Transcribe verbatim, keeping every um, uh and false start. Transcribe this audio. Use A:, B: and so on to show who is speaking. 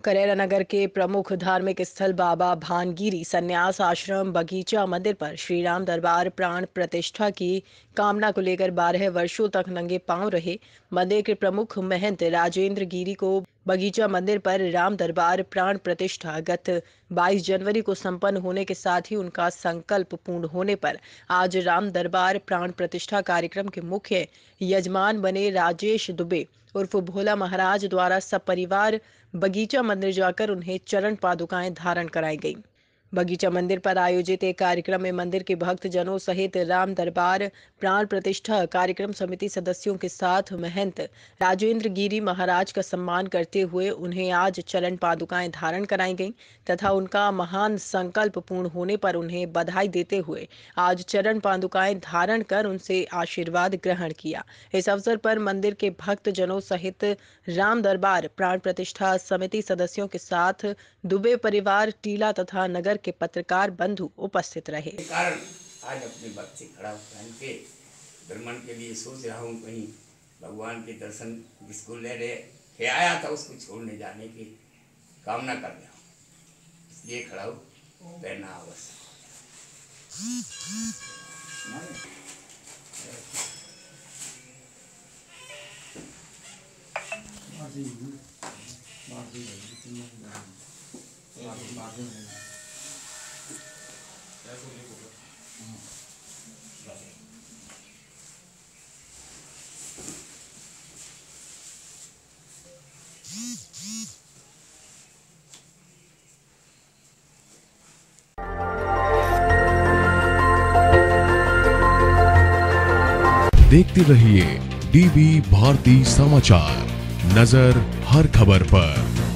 A: करेरा नगर के प्रमुख धार्मिक स्थल बाबा भानगिरी संन्यास आश्रम बगीचा मंदिर पर श्री राम दरबार प्राण प्रतिष्ठा की कामना को लेकर बारह वर्षों तक नंगे पांव रहे मंदिर के प्रमुख महंत राजेंद्र गिरी को बगीचा मंदिर पर राम दरबार प्राण प्रतिष्ठा गत बाईस जनवरी को संपन्न होने के साथ ही उनका संकल्प पूर्ण होने पर आज राम दरबार प्राण प्रतिष्ठा कार्यक्रम के मुख्य यजमान बने राजेश दुबे उर्फ भोला महाराज द्वारा सपरिवार बगीचा मंदिर जाकर उन्हें चरण पादुकाएं धारण कराई गई। बगीचा मंदिर पर आयोजित एक कार्यक्रम में मंदिर के भक्त जनों सहित राम दरबार प्राण प्रतिष्ठा कार्यक्रम समिति सदस्यों के साथ महंत राजेंद्र गिरी महाराज का सम्मान करते हुए उन्हें आज चरण पादुकाएं धारण कराई गईं तथा उनका महान संकल्प पूर्ण होने पर उन्हें बधाई देते हुए आज चरण पादुकाएं धारण कर उनसे आशीर्वाद ग्रहण किया। इस अवसर पर मंदिर के भक्त जनों सहित राम दरबार प्राण प्रतिष्ठा समिति सदस्यों के साथ दुबे परिवार टीला तथा नगर के पत्रकार बंधु उपस्थित रहे।
B: कारण आज अपने वक्त से खड़ा होकर के भ्रमण के लिए सोच रहा हूँ, कहीं भगवान के दर्शन जिसको ले रहे के आया था उसको छोड़ने जाने की कामना कर रहा हूँ, इसलिए खड़ा हूँ। पहना अवश्य
C: देखते रहिए डीवी भारती समाचार, नजर हर खबर पर।